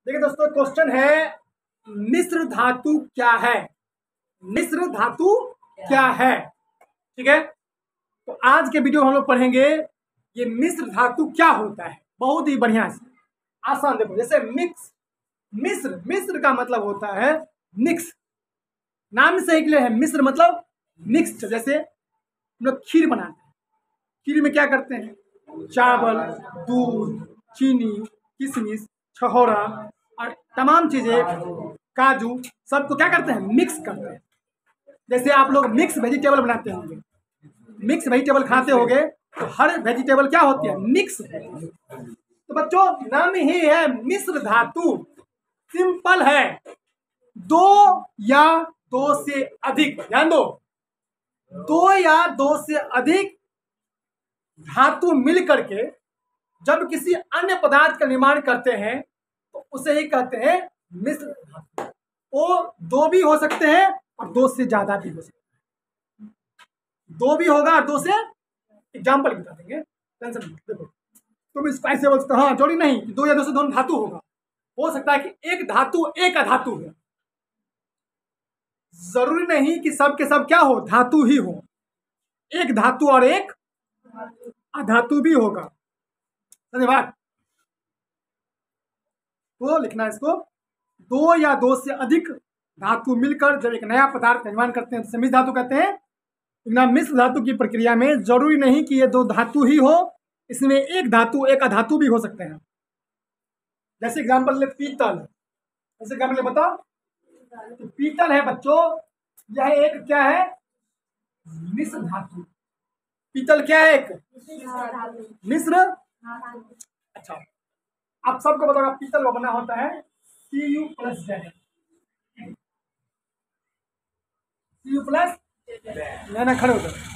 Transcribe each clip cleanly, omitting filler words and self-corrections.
देखिए दोस्तों, क्वेश्चन है मिश्र धातु क्या है। मिश्र धातु क्या है, ठीक है। तो आज के वीडियो में हम लोग पढ़ेंगे ये मिश्र धातु क्या होता है। बहुत ही बढ़िया से आसान। देखो, जैसे मिक्स, मिश्र, मिश्र का मतलब होता है मिक्स। नाम से ही क्लियर है, मिश्र मतलब मिक्स। जैसे हम लोग खीर बनाते हैं, खीर में क्या करते हैं, चावल, दूध, चीनी, किशमिश, छहोरा और तमाम चीजें, काजू, सबको क्या करते हैं, मिक्स करते हैं। जैसे आप लोग मिक्स वेजिटेबल बनाते होंगे, मिक्स वेजिटेबल खाते होंगे, तो हर वेजिटेबल क्या होती है, मिक्स होती है। तो बच्चों, नाम ही है मिश्र धातु। सिंपल है, दो या दो से अधिक, ध्यान दो, दो या दो से अधिक धातु मिल करके जब किसी अन्य पदार्थ का निर्माण करते हैं तो उसे ही कहते हैं मिश्र धातु। वो दो भी हो सकते हैं और दो से ज्यादा भी हो सकते हैं। दो भी होगा और दो से, एग्जाम्पल बता देंगे, टेंशन मत। देखो, तुम इसको ऐसे बोल सकते हो, हाँ जोड़ी नहीं, दो या दो से दोनों धातु होगा। हो सकता है कि एक धातु एक अधातु हो, जरूरी नहीं कि सब के सब क्या हो, धातु ही हो। एक धातु और एक अधातु भी होगा। धन्यवाद। तो लिखना है इसको, दो या दो से अधिक धातु मिलकर जब एक नया पदार्थ का निर्माण करते हैं तो मिश्र धातु कहते हैं। मिश्र धातु की प्रक्रिया में जरूरी नहीं कि ये दो धातु ही हो, इसमें एक धातु एक अधातु भी हो सकते हैं। जैसे एग्जाम्पल ले पीतल, जैसे एग्जाम्पल बताओ, तो पीतल है बच्चों, यह एक क्या है, मिश्र धातु। पीतल क्या है, एक मिश्र। अच्छा, आप सबको बताओ पीतल का बना होता है Cu plus Zn। Cu plus लेना, खड़े हो जाओ।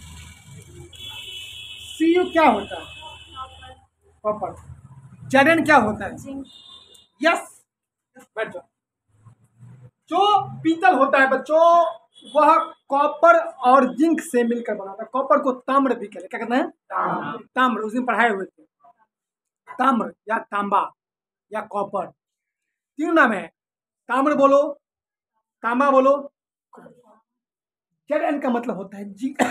Cu क्या होता है, कॉपर। Zn क्या होता है, यस, बैठ जाओ। जो पीतल होता है बच्चों, वह कॉपर और जिंक से मिलकर बना होता है। कॉपर को ताम्र भी कहते हैं, क्या कहते हैं, ताम्र। उस दिन पढ़ाए हुए थे, ताम्र या तांबा या कॉपर, तीन नाम है। ताम्र बोलो, तांबा बोलो। Zn का मतलब होता है जिंक,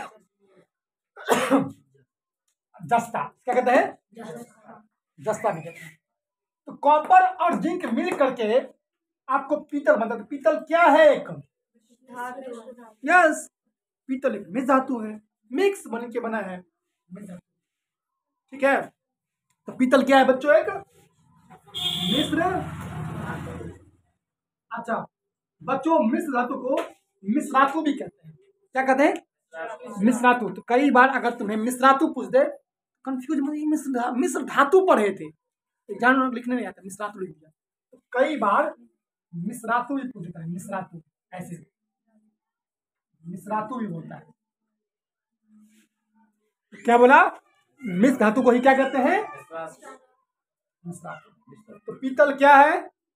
जस्ता, क्या कहते हैं, जस्ता भी कहते हैं। तो कॉपर और जिंक मिल करके आपको पीतल बनता है। पीतल क्या है, एक, यस, पीतल एक मिश्र धातु है, मिक्स बन के बना है, ठीक है। तो पीतल क्या है बच्चों, एक मिश्र। अच्छा बच्चों, मिश्र धातु को मिश्रातु भी कहते हैं। क्या कहते हैं, मिश्रातु। तो कई बार अगर तुम्हें मिश्रातु पूछ दे, कंफ्यूज मत, मिश्र धातु पढ़े थे, एग्जाम लिखने नहीं आता, मिश्रातु लिख दिया। तो कई बार मिश्रातु भी पूछ देता है, मिश्रातु, ऐसे मिश्रातु भी होता है। क्या बोला, मिश्र धातु को ही क्या कहते हैं, मिश्रातु। तो पीतल क्या है,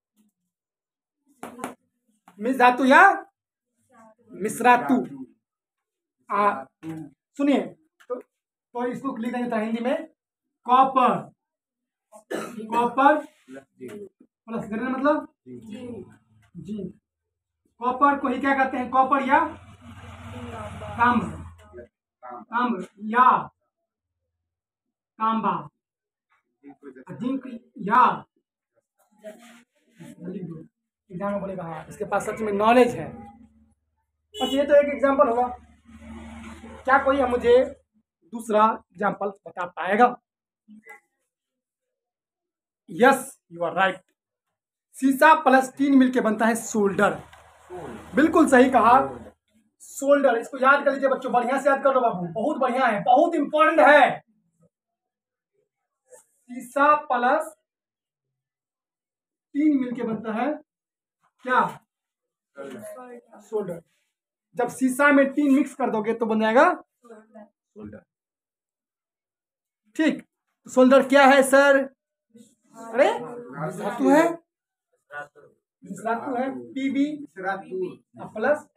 मिश्र धातु या मिश्रातु। सुनिए, तो इसको लिख देंगे हिंदी में, कॉपर, कॉपर प्लस मतलब जिंक। कॉपर को ही क्या कहते हैं, कॉपर या ताम्र, ताम्र या तांबा, जिंक या, एग्जाम में बोलेगा हाँ इसके पास सच में नॉलेज है। बस ये तो एक एग्जाम्पल होगा। क्या कोई मुझे दूसरा एग्जाम्पल बता पाएगा? Yes, you are right. सीसा प्लस टीन मिलके बनता है सोल्डर। बिल्कुल सही कहा, सोल्डर। इसको याद कर लीजिए बच्चों, बढ़िया से याद कर लो बाबू, बहुत बढ़िया है, बहुत इंपॉर्टेंट है। सीसा प्लस टीन मिलके बनता है क्या, सोल्डर। जब सीसा में टीन मिक्स कर दोगे तो बन जाएगा सोल्डर, ठीक। सोल्डर क्या है सर, अरे धातु है, धातु है, पीबी प्लस,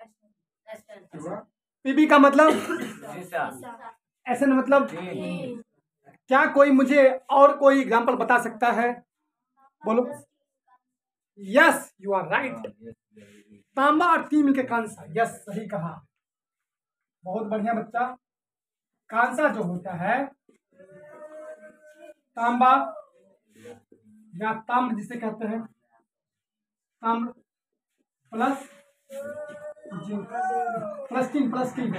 पीबी का मतलब एसएन मतलब। क्या कोई मुझे और कोई एग्जांपल बता सकता है, बोलो। Yes you are right. तांबा और टी मिलकर कांसा, यस सही कहा, बहुत बढ़िया बच्चा। कांसा जो होता है, तांबा या ताम्र जिसे कहते हैं, ताम्र प्लस प्लस टीन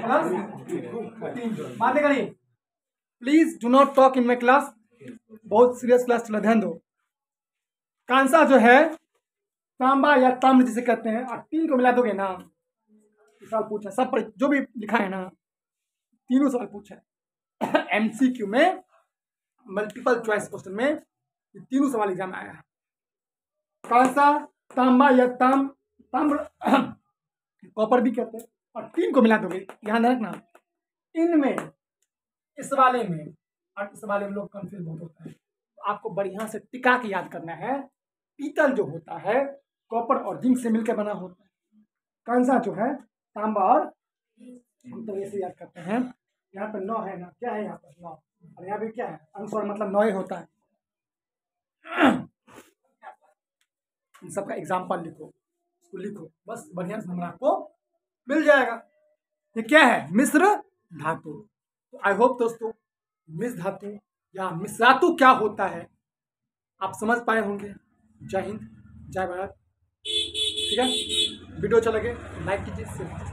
बातें करिए। Please do not talk in my class, बहुत सीरियस क्लास चला, ध्यान दो। कांसा जो है तांबा या ताम्र जिसे कहते हैं, और तीन को मिला दोगे ना, सवाल पूछा सब पर जो भी लिखा है ना, तीनों सवाल पूछा है एमसीक्यू में, मल्टीपल चॉइस क्वेश्चन में, ये तीनों सवाल एग्जाम आया है। कांसा, तांबा या ताम्र कॉपर भी कहते हैं, और तीन को मिला दोगे, ध्यान रखना इनमें, इस वाले में और इस वाले में लोग कंफ्यूज बहुत होता है। तो आपको बढ़िया से टिका के याद करना है। पीतल जो होता है कॉपर और जिंक से मिलकर बना होता है। कांसा जो है तांबा और, हम तो ऐसे याद करते हैं। यहाँ पर 9 है ना, क्या है यहाँ पर 9, और यहाँ भी क्या है अनुस्वर, मतलब 9 होता है। इन सबका एग्जाम्पल लिखो, इसको लिखो, बस बढ़िया से नंबर आपको मिल जाएगा। ये क्या है, मिश्र धातु। तो आई होप दोस्तों मिश्र धातु या मिश्रातु क्या होता है आप समझ पाए होंगे। जय हिंद, जय भारत। ठीक है, वीडियो अच्छा लगे लाइक कीजिए, शेयर कीजिए।